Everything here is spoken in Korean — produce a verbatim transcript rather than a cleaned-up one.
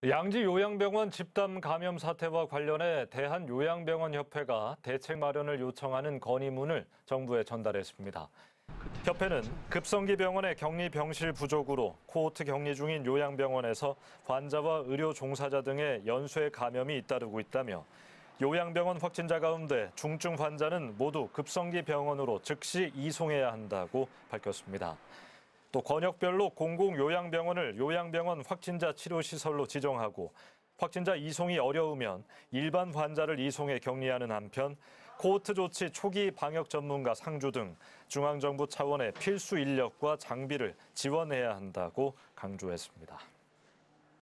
양지 요양병원 집단 감염 사태와 관련해 대한요양병원협회가 대책 마련을 요청하는 건의문을 정부에 전달했습니다. 협회는 급성기 병원의 격리 병실 부족으로 코호트 격리 중인 요양병원에서 환자와 의료 종사자 등의 연쇄 감염이 잇따르고 있다며 요양병원 확진자 가운데 중증 환자는 모두 급성기 병원으로 즉시 이송해야 한다고 밝혔습니다. 또 권역별로 공공요양병원을 요양병원 확진자 치료시설로 지정하고 확진자 이송이 어려우면 일반 환자를 이송해 격리하는 한편 코호트 조치 초기 방역 전문가 상주 등 중앙정부 차원의 필수 인력과 장비를 지원해야 한다고 강조했습니다.